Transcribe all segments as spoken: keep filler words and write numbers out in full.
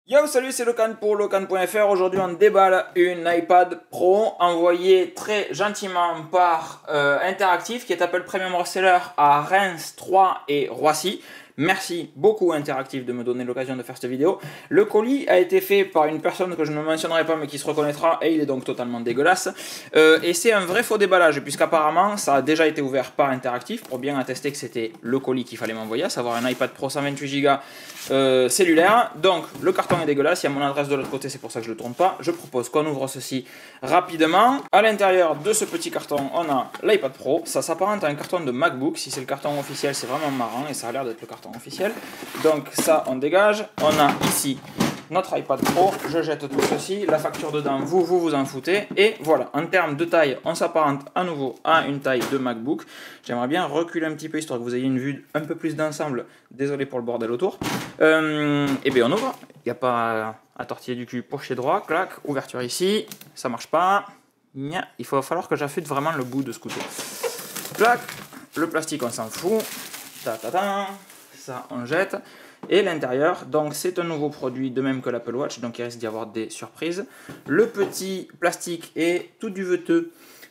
Yo, salut, c'est Locan pour Locan point F R. Aujourd'hui, on déballe une iPad Pro envoyée très gentiment par euh, Interactive, qui est Apple Premium Reseller à Reims, Troyes et Roissy. Merci beaucoup Interactive de me donner l'occasion de faire cette vidéo. Le colis a été fait par une personne que je ne mentionnerai pas mais qui se reconnaîtra et il est donc totalement dégueulasse. Euh, et c'est un vrai faux déballage puisqu'apparemment ça a déjà été ouvert par Interactive pour bien attester que c'était le colis qu'il fallait m'envoyer, à savoir un iPad Pro cent vingt-huit giga euh, cellulaire. Donc le carton est dégueulasse, il y a mon adresse de l'autre côté, c'est pour ça que je ne le tourne pas. Je propose qu'on ouvre ceci rapidement. À l'intérieur de ce petit carton, on a l'iPad Pro. Ça s'apparente à un carton de MacBook. Si c'est le carton officiel, c'est vraiment marrant et ça a l'air d'être le carton officiel. Donc ça on dégage. On a ici notre iPad Pro, je jette tout ceci, la facture dedans, vous vous vous en foutez, et voilà, en termes de taille, on s'apparente à nouveau à une taille de MacBook. J'aimerais bien reculer un petit peu histoire que vous ayez une vue un peu plus d'ensemble, désolé pour le bordel autour. Euh, et bien on ouvre, il n'y a pas à tortiller du cul, pocher droit, clac, ouverture ici, ça marche pas, il va falloir que j'affûte vraiment le bout de ce côté. Clac, le plastique on s'en fout, ta ta ta, ça on jette. Et l'intérieur, donc c'est un nouveau produit, de même que l'Apple Watch, donc il risque d'y avoir des surprises. Le petit plastique est tout duveteux.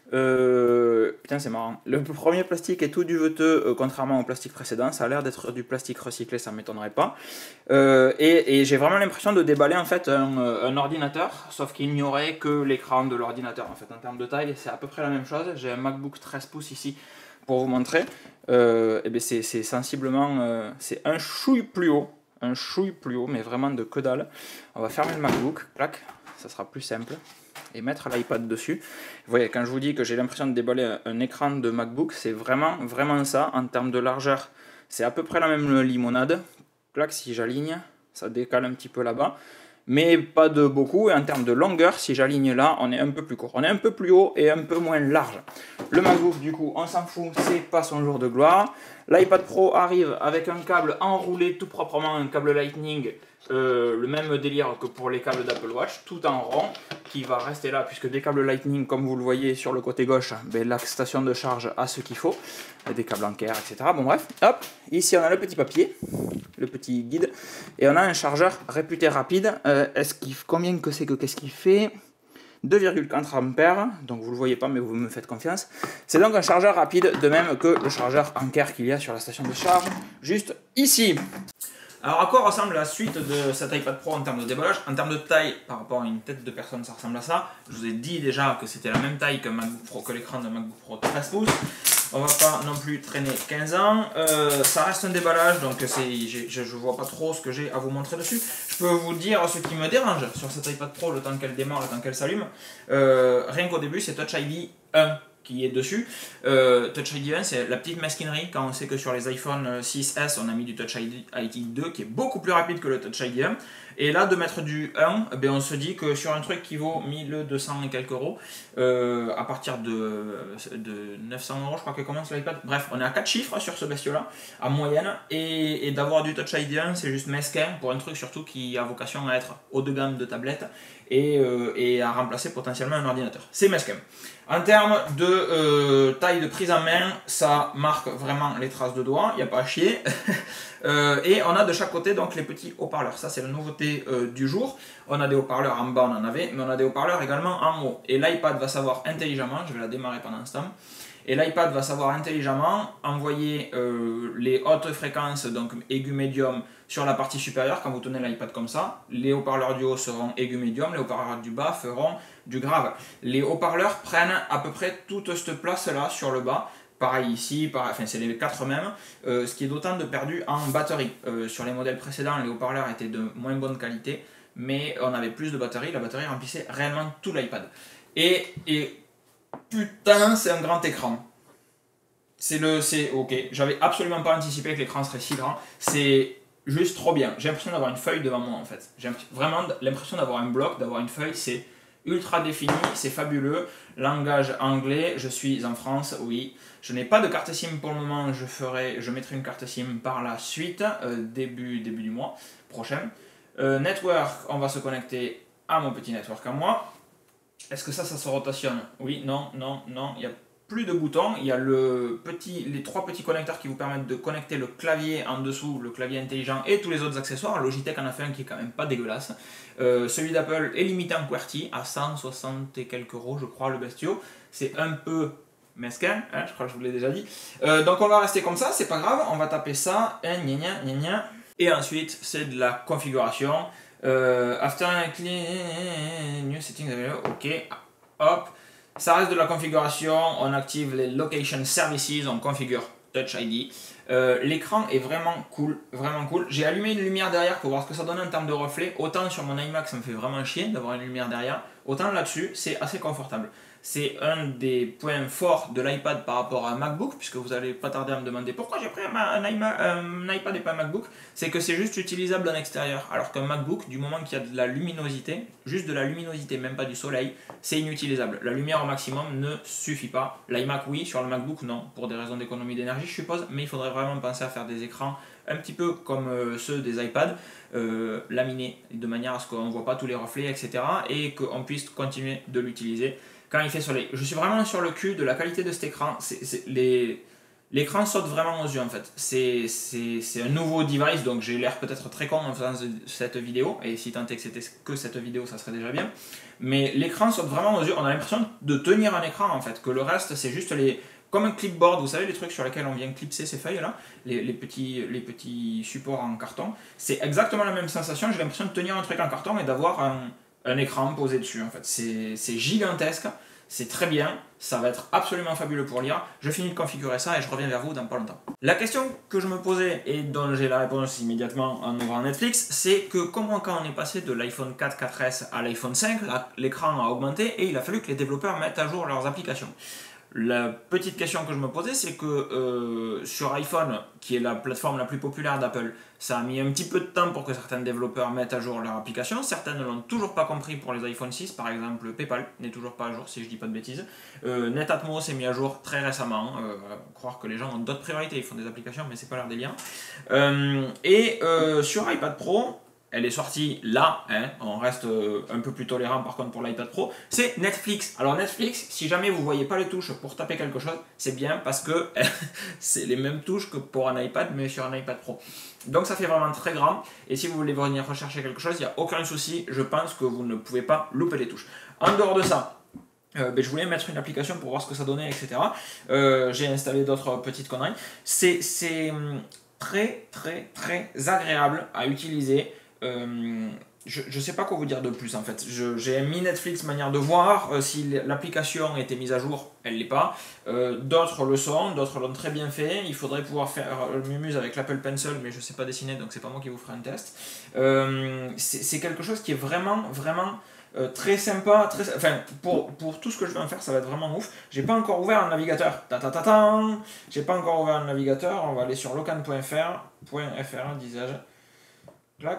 Euh, putain, c'est marrant. Le premier plastique est tout duveteux, euh, contrairement au plastique précédent. Ça a l'air d'être du plastique recyclé, ça ne m'étonnerait pas. Euh, et et j'ai vraiment l'impression de déballer en fait un, un ordinateur, sauf qu'il n'y aurait que l'écran de l'ordinateur. En fait, en termes de taille, c'est à peu près la même chose. J'ai un MacBook treize pouces ici pour vous montrer. Euh, et bien c'est sensiblement, euh, c'est un chouille plus haut, un chouille plus haut, mais vraiment de que dalle. On va fermer le MacBook, clac, ça sera plus simple, et mettre l'iPad dessus. Vous voyez, quand je vous dis que j'ai l'impression de déballer un, un écran de MacBook, c'est vraiment, vraiment ça. En termes de largeur, c'est à peu près la même limonade. Clac, si j'aligne, ça décale un petit peu là-bas, mais pas de beaucoup. Et en termes de longueur, si j'aligne là, on est un peu plus court. On est un peu plus haut et un peu moins large. Le MacBook, du coup, on s'en fout, c'est pas son jour de gloire. L'iPad Pro arrive avec un câble enroulé tout proprement, un câble Lightning, euh, le même délire que pour les câbles d'Apple Watch, tout en rond, qui va rester là, puisque des câbles Lightning, comme vous le voyez sur le côté gauche, ben, la station de charge a ce qu'il faut, des câbles en Care, et cetera. Bon bref, hop, ici on a le petit papier, le petit guide, et on a un chargeur réputé rapide. Euh, est-ce qu'il, combien que c'est que qu'est-ce qu'il fait? deux virgule quatre ampères, donc vous ne le voyez pas mais vous me faites confiance. C'est donc un chargeur rapide, de même que le chargeur Anker qu'il y a sur la station de charge, juste ici. Alors à quoi ressemble la suite de cet iPad Pro en termes de déballage? En termes de taille, par rapport à une tête de personne, ça ressemble à ça. Je vous ai dit déjà que c'était la même taille que, MacBook Pro, que l'écran de MacBook Pro treize pouces. On va pas non plus traîner quinze ans. Euh, ça reste un déballage, donc je ne vois pas trop ce que j'ai à vous montrer dessus. Je peux vous dire ce qui me dérange sur cette iPad Pro, le temps qu'elle démarre, le temps qu'elle s'allume. Euh, rien qu'au début, c'est Touch I D un qui est dessus. Euh, Touch I D un, c'est la petite mesquinerie quand on sait que sur les iPhone six S, on a mis du Touch I D deux qui est beaucoup plus rapide que le Touch I D un. Et là, de mettre du un, ben on se dit que sur un truc qui vaut mille deux cents et quelques euros, euh, à partir de, de neuf cents euros, je crois que commence l'iPad. Bref, on est à quatre chiffres sur ce bestiau-là, en moyenne. Et, et d'avoir du Touch I D un, c'est juste mesquin pour un truc surtout qui a vocation à être haut de gamme de tablette et, euh, et à remplacer potentiellement un ordinateur. C'est mesquin. En termes de euh, taille de prise en main, ça marque vraiment les traces de doigts, il n'y a pas à chier. euh, et on a de chaque côté donc les petits haut-parleurs. Ça, c'est la nouveauté euh, du jour. On a des haut-parleurs en bas, on en avait, mais on a des haut-parleurs également en haut. Et l'iPad va savoir intelligemment, je vais la démarrer pendant ce temps, et l'iPad va savoir intelligemment envoyer euh, les hautes fréquences, donc aigu médium, sur la partie supérieure quand vous tenez l'iPad comme ça. Les haut-parleurs du haut seront aigu médium, les haut-parleurs du bas feront du grave. Les haut-parleurs prennent à peu près toute cette place-là sur le bas. Pareil ici, pareil, enfin c'est les quatre mêmes, euh, ce qui est d'autant de perdu en batterie. Euh, sur les modèles précédents, les haut-parleurs étaient de moins bonne qualité, mais on avait plus de batterie, la batterie remplissait réellement tout l'iPad. Et, et putain, c'est un grand écran. C'est le, c'est ok, j'avais absolument pas anticipé que l'écran serait si grand, c'est juste trop bien. J'ai l'impression d'avoir une feuille devant moi en fait. J'ai vraiment l'impression d'avoir un bloc, d'avoir une feuille, c'est ultra défini, c'est fabuleux. Langage anglais, je suis en France, oui. Je n'ai pas de carte SIM pour le moment, je, ferai, je mettrai une carte SIM par la suite, euh, début, début du mois prochain. Euh, network, on va se connecter à mon petit network à moi. Est-ce que ça, ça se rotationne? Oui, non, non, non, il y a plus de boutons, il y a le petit, les trois petits connecteurs qui vous permettent de connecter le clavier en dessous, le clavier intelligent et tous les autres accessoires. Logitech en a fait un qui est quand même pas dégueulasse. Euh, celui d'Apple est limité en QWERTY à cent soixante et quelques euros, je crois, le bestiau. C'est un peu mesquin, hein, je crois que je vous l'ai déjà dit. Euh, donc on va rester comme ça, c'est pas grave, on va taper ça, hein, gna gna gna gna. Et ensuite c'est de la configuration. Euh, after clean, new settings, ok, hop. Ça reste de la configuration, on active les location services, on configure Touch I D. Euh, L'écran est vraiment cool, vraiment cool. J'ai allumé une lumière derrière pour voir ce que ça donne en termes de reflet. Autant sur mon iMac ça me fait vraiment chier d'avoir une lumière derrière, autant là-dessus c'est assez confortable. C'est un des points forts de l'iPad par rapport à un MacBook, puisque vous n'allez pas tarder à me demander pourquoi j'ai pris un, un, iMac, un iPad et pas un MacBook. C'est que c'est juste utilisable en extérieur, alors qu'un MacBook, du moment qu'il y a de la luminosité, juste de la luminosité, même pas du soleil, c'est inutilisable. La lumière au maximum ne suffit pas. L'iMac oui, sur le MacBook non, pour des raisons d'économie d'énergie je suppose, mais il faudrait vraiment penser à faire des écrans un petit peu comme euh, ceux des iPads, euh, laminés, de manière à ce qu'on ne voit pas tous les reflets, et cetera, et qu'on puisse continuer de l'utiliser quand il fait soleil. Je suis vraiment sur le cul de la qualité de cet écran. L'écran saute vraiment aux yeux en fait. C'est un nouveau device, donc j'ai l'air peut-être très con en faisant cette vidéo, et si tant est que c'était que cette vidéo, ça serait déjà bien. Mais l'écran saute vraiment aux yeux, on a l'impression de tenir un écran en fait, que le reste c'est juste les... Comme un clipboard, vous savez les trucs sur lesquels on vient clipser ces feuilles là, les, les, petits, les petits supports en carton. C'est exactement la même sensation, j'ai l'impression de tenir un truc en carton et d'avoir un... un écran posé dessus en fait. C'est gigantesque, c'est très bien, ça va être absolument fabuleux pour lire. Je finis de configurer ça et je reviens vers vous dans pas longtemps. La question que je me posais et dont j'ai la réponse immédiatement en ouvrant Netflix, c'est que comment quand on est passé de l'iPhone quatre, quatre S à l'iPhone cinq, l'écran a augmenté et il a fallu que les développeurs mettent à jour leurs applications. La petite question que je me posais, c'est que euh, sur iPhone, qui est la plateforme la plus populaire d'Apple, ça a mis un petit peu de temps pour que certains développeurs mettent à jour leur application. Certains ne l'ont toujours pas compris pour les iPhone six, par exemple PayPal n'est toujours pas à jour si je dis pas de bêtises. Euh, Netatmo s'est mis à jour très récemment, euh, croire que les gens ont d'autres priorités, ils font des applications mais c'est pas leur délire. Euh, et euh, sur iPad Pro, elle est sortie là, hein, on reste un peu plus tolérant par contre pour l'iPad Pro, c'est Netflix. Alors Netflix, si jamais vous ne voyez pas les touches pour taper quelque chose, c'est bien parce que c'est les mêmes touches que pour un iPad mais sur un iPad Pro. Donc ça fait vraiment très grand, et si vous voulez venir rechercher quelque chose, il n'y a aucun souci, je pense que vous ne pouvez pas louper les touches. En dehors de ça, Euh, ben, je voulais mettre une application pour voir ce que ça donnait, et cetera. Euh, J'ai installé d'autres petites conneries. C'est très très très agréable à utiliser. Euh, je ne sais pas quoi vous dire de plus en fait. J'ai mis Netflix manière de voir. Euh, si l'application était mise à jour, elle ne l'est pas. Euh, d'autres le sont, d'autres l'ont très bien fait. Il faudrait pouvoir faire le Mumuse avec l'Apple Pencil, mais je ne sais pas dessiner, donc c'est pas moi qui vous ferai un test. Euh, c'est quelque chose qui est vraiment vraiment Euh, très sympa, très, enfin pour, pour tout ce que je vais en faire, ça va être vraiment ouf. J'ai pas encore ouvert un navigateur, ta ta ta ta. J'ai pas encore ouvert un navigateur. On va aller sur locan point f r, .fr disais-je. Clac.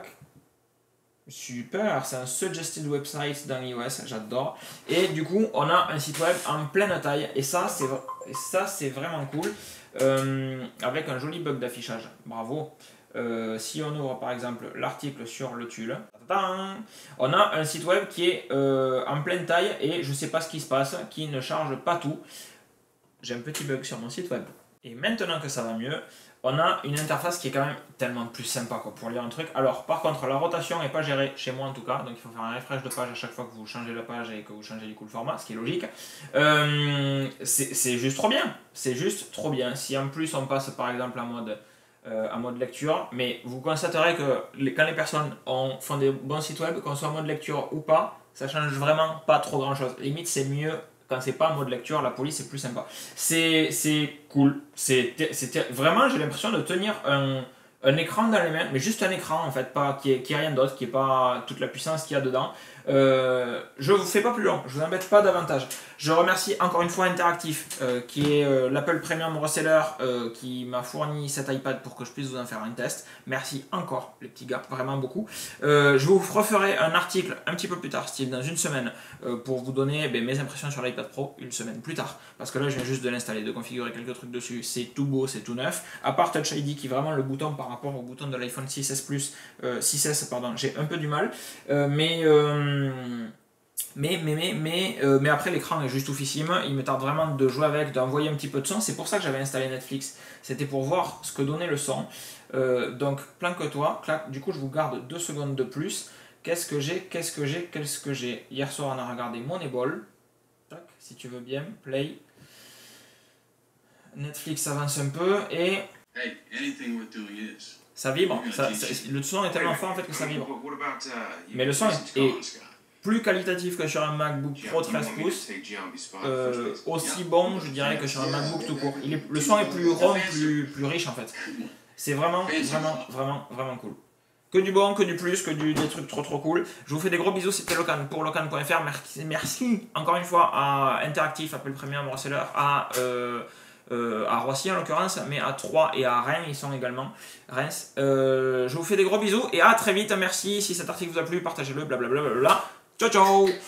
Super, c'est un suggested website dans iOS, j'adore. Et du coup, on a un site web en pleine taille, et ça c'est ça c'est vraiment cool, euh, avec un joli bug d'affichage. Bravo. Euh, si on ouvre par exemple l'article sur le Tulle, on a un site web qui est euh, en pleine taille et je ne sais pas ce qui se passe, qui ne charge pas tout. J'ai un petit bug sur mon site web. Et maintenant que ça va mieux, on a une interface qui est quand même tellement plus sympa quoi, pour lire un truc. Alors par contre la rotation n'est pas gérée chez moi en tout cas, donc il faut faire un refresh de page à chaque fois que vous changez la page et que vous changez du coup le format, ce qui est logique. Euh, c'est juste trop bien, c'est juste trop bien. Si en plus on passe par exemple en mode... Euh, en mode lecture, mais vous constaterez que les, quand les personnes ont, font des bons sites web, qu'on soit en mode lecture ou pas, ça change vraiment pas trop grand chose. Limite c'est mieux quand c'est pas en mode lecture, la police c'est plus sympa. C'est cool, c'est vraiment j'ai l'impression de tenir un, un écran dans les mains, mais juste un écran en fait, pas qui est, qui est rien d'autre, qui est pas toute la puissance qu'il y a dedans. Euh, je vous fais pas plus long, je vous embête pas davantage. Je remercie encore une fois Interactif, euh, qui est euh, l'Apple Premium Reseller, euh, qui m'a fourni cet iPad pour que je puisse vous en faire un test. Merci encore les petits gars, vraiment beaucoup. Euh, je vous referai un article un petit peu plus tard, style dans une semaine, euh, pour vous donner ben, mes impressions sur l'iPad Pro une semaine plus tard. Parce que là je viens juste de l'installer, de configurer quelques trucs dessus, c'est tout beau, c'est tout neuf. À part Touch I D qui est vraiment le bouton par rapport au bouton de l'iPhone six S Plus, euh, six S pardon, j'ai un peu du mal. Euh, mais... Euh, Mais, mais, mais, mais, euh, mais après l'écran est juste oufissime, il me tarde vraiment de jouer avec, d'envoyer un petit peu de son, c'est pour ça que j'avais installé Netflix, c'était pour voir ce que donnait le son. Euh, donc planque-toi, clac, du coup je vous garde deux secondes de plus. Qu'est-ce que j'ai, qu'est-ce que j'ai, qu'est-ce que j'ai. Hier soir on a regardé Moneyball, tac, si tu veux bien, play. Netflix avance un peu et... Hey, anything we're doing is... Ça vibre, ça, ça, le son est tellement fort en fait que ça vibre. Mais le son est, est plus qualitatif que sur un MacBook Pro treize pouces, euh, aussi bon je dirais que sur un MacBook tout court. Il est, le son est plus rond, plus, plus riche en fait. C'est vraiment, vraiment, vraiment, vraiment cool. Que du bon, que du plus, que du, des trucs trop trop cool. Je vous fais des gros bisous, c'était Locan pour Locan point F R. Merci, merci encore une fois à Interactive, Apple Premium Reseller, à... Euh, Euh, à Roissy en l'occurrence, mais à Troyes et à Rennes, ils sont également. Reims. Euh, je vous fais des gros bisous et à très vite. Merci. Si cet article vous a plu, partagez-le, blablabla. Ciao, ciao!